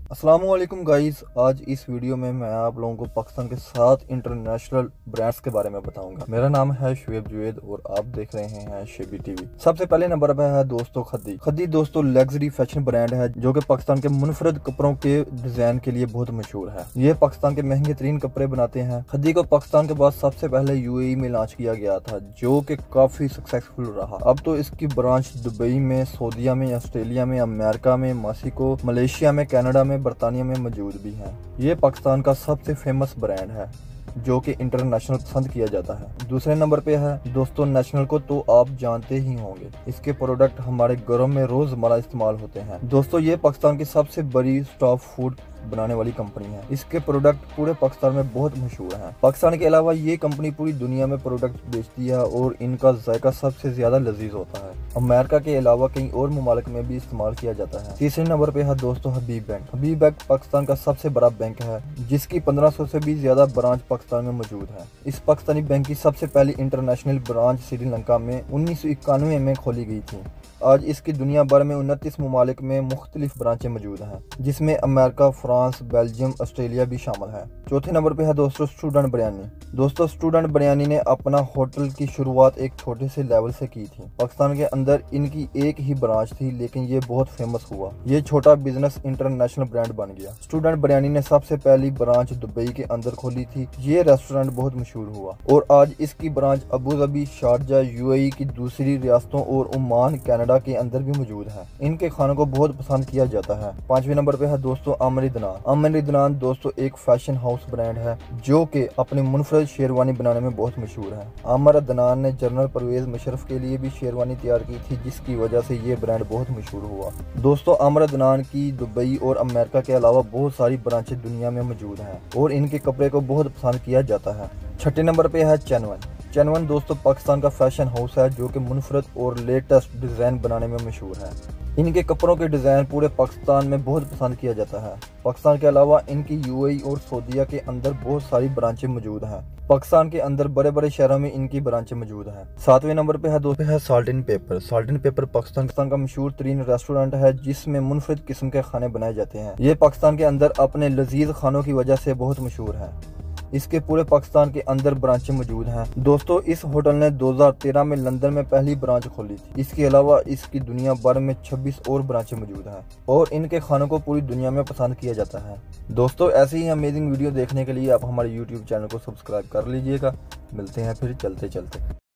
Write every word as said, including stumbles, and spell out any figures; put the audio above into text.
अस्सलामुअलैकुम गाइस। आज इस वीडियो में मैं आप लोगों को पाकिस्तान के सात इंटरनेशनल ब्रांड्स के बारे में बताऊंगा। मेरा नाम है शुएब जुवेद और आप देख रहे हैं शेबी टीवी। सबसे पहले नंबर पर है दोस्तों खद्दी। खद्दी दोस्तों लग्जरी फैशन ब्रांड है जो कि पाकिस्तान के मुनफरद कपड़ों के डिजाइन के लिए बहुत मशहूर है। ये पाकिस्तान के महंगे तरीन कपड़े बनाते हैं। खद्दी को पाकिस्तान के बाद सबसे पहले यूएई में लॉन्च किया गया था जो कि काफी सक्सेसफुल रहा। अब तो इसकी ब्रांच दुबई में, सऊदीया में, ऑस्ट्रेलिया में, अमेरिका में, मेक्सिको, मलेशिया में, कनाडा में, बरतानिया में मौजूद भी हैं। ये पाकिस्तान का सबसे फेमस ब्रांड है जो कि इंटरनेशनल पसंद किया जाता है। दूसरे नंबर पे है दोस्तों नेशनल को तो आप जानते ही होंगे। इसके प्रोडक्ट हमारे घरों में रोजमर्रा इस्तेमाल होते हैं। दोस्तों ये पाकिस्तान की सबसे बड़ी स्टॉप फूड बनाने वाली कंपनी है। इसके प्रोडक्ट पूरे पाकिस्तान में बहुत मशहूर हैं। पाकिस्तान के अलावा ये कंपनी पूरी दुनिया में प्रोडक्ट बेचती है और इनका जायका सबसे ज्यादा लजीज होता है। अमेरिका के अलावा कई और ममालिक में भी इस्तेमाल किया जाता है। तीसरे नंबर पे है दोस्तों हबीब बैंक। हबीब बैंक पाकिस्तान का सबसे बड़ा बैंक है जिसकी पंद्रह सौ से भी ज्यादा ब्रांच पाकिस्तान में मौजूद है। इस पाकिस्तानी बैंक की सबसे पहली इंटरनेशनल ब्रांच श्रीलंका में उन्नीस सौ इक्यानवे में खोली गई थी। आज इसकी दुनिया भर में उनतीस ममालिक में मुख्तलिफ ब्रांचें मौजूद हैं जिसमें अमेरिका, फ्रांस, बेल्जियम, ऑस्ट्रेलिया भी शामिल है। चौथे नंबर पे है दोस्तों स्टूडेंट बिरयानी। दोस्तों स्टूडेंट बिरयानी ने अपना होटल की शुरुआत एक छोटे से लेवल से की थी। पाकिस्तान के अंदर इनकी एक ही ब्रांच थी लेकिन ये बहुत फेमस हुआ। ये छोटा बिजनेस इंटरनेशनल ब्रांड बन गया। स्टूडेंट बिरयानी ने सबसे पहली ब्रांच दुबई के अंदर खोली थी। ये रेस्टोरेंट बहुत मशहूर हुआ और आज इसकी branch Abu Dhabi, Sharjah, UAE की दूसरी रियासतों और ओमान, कनाडा के अंदर भी मौजूद है। इनके खानों को बहुत पसंद किया जाता है। पांचवें नंबर पे है दोस्तों आमिर इदनान। आमिर इदनान दोस्तों एक फैशन हाउस ब्रांड है जो कि अपनी मुनफरद शेरवानी बनाने में बहुत मशहूर है। आमिर इदनान ने जनरल परवेज मुशर्रफ के लिए भी शेरवानी तैयार की थी जिसकी वजह से ये ब्रांड बहुत मशहूर हुआ। दोस्तों आमिर इदनान की दुबई और अमेरिका के अलावा बहुत सारी ब्रांचें दुनिया में मौजूद हैं और इनके कपड़े को बहुत पसंद किया जाता है। छठे नंबर पे है चैनवन। चैनवन दोस्तों पाकिस्तान का फैशन हाउस है जो कि मुनफरद और लेटेस्ट डिजाइन बनाने में मशहूर है। इनके कपड़ों के डिजाइन पूरे पाकिस्तान में बहुत पसंद किया जाता है। पाकिस्तान के अलावा इनकी यूएई और सऊदीया के अंदर बहुत सारी ब्रांचें मौजूद हैं। पाकिस्तान के अंदर बड़े बड़े शहरों में इनकी ब्रांचें मौजूद हैं। सातवें नंबर पे है दोस्तों है salt and pepper. Salt and pepper Pakistan का मशहूर तरीन रेस्टोरेंट है जिसमें मुनफरद किस्म के खाने बनाए जाते हैं। ये पाकिस्तान के अंदर अपने लजीज खानों की वजह से बहुत मशहूर है। इसके पूरे पाकिस्तान के अंदर ब्रांचें मौजूद हैं। दोस्तों इस होटल ने दो हज़ार तेरह में लंदन में पहली ब्रांच खोली थी। इसके अलावा इसकी दुनिया भर में छब्बीस और ब्रांचें मौजूद हैं और इनके खानों को पूरी दुनिया में पसंद किया जाता है। दोस्तों ऐसे ही अमेजिंग वीडियो देखने के लिए आप हमारे यूट्यूब चैनल को सब्सक्राइब कर लीजिएगा। मिलते हैं फिर चलते चलते।